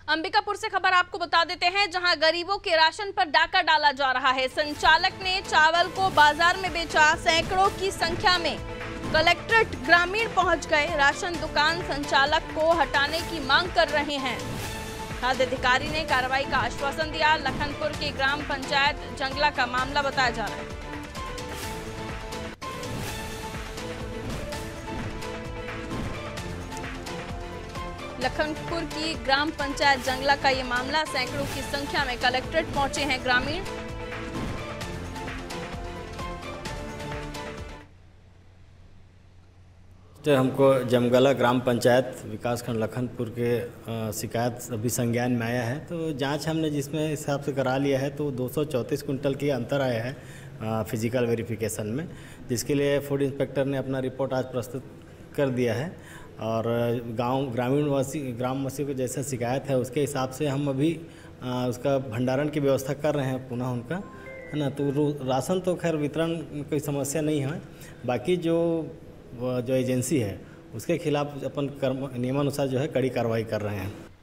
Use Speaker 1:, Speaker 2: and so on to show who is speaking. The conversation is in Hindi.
Speaker 1: अंबिकापुर से खबर आपको बता देते हैं, जहां गरीबों के राशन पर डाका डाला जा रहा है। संचालक ने चावल को बाजार में बेचा। सैकड़ों की संख्या में कलेक्ट्रेट ग्रामीण पहुंच गए। राशन दुकान संचालक को हटाने की मांग कर रहे हैं। खाद्य अधिकारी ने कार्रवाई का आश्वासन दिया। लखनपुर की ग्राम पंचायत जंगला का मामला बताया जा रहा है। लखनपुर की ग्राम पंचायत जंगला का ये मामला। सैकड़ों की संख्या में कलेक्ट्रेट पहुंचे हैं ग्रामीण।
Speaker 2: तो हमको जमगला ग्राम पंचायत विकासखंड लखनपुर के शिकायत अभी संज्ञान में आया है। तो जांच हमने जिसमें हिसाब से करा लिया है तो 234 कुंटल की अंतर आया है फिजिकल वेरिफिकेशन में, जिसके लिए फूड इंस्पेक्टर ने अपना रिपोर्ट आज प्रस्तुत कर दिया है। और ग्रामवासी को जैसा शिकायत है उसके हिसाब से हम अभी उसका भंडारण की व्यवस्था कर रहे हैं पुनः उनका, है ना। तो राशन तो खैर वितरण में कोई समस्या नहीं है। बाकी जो एजेंसी है उसके खिलाफ अपन नियमानुसार जो है कड़ी कार्रवाई कर रहे हैं।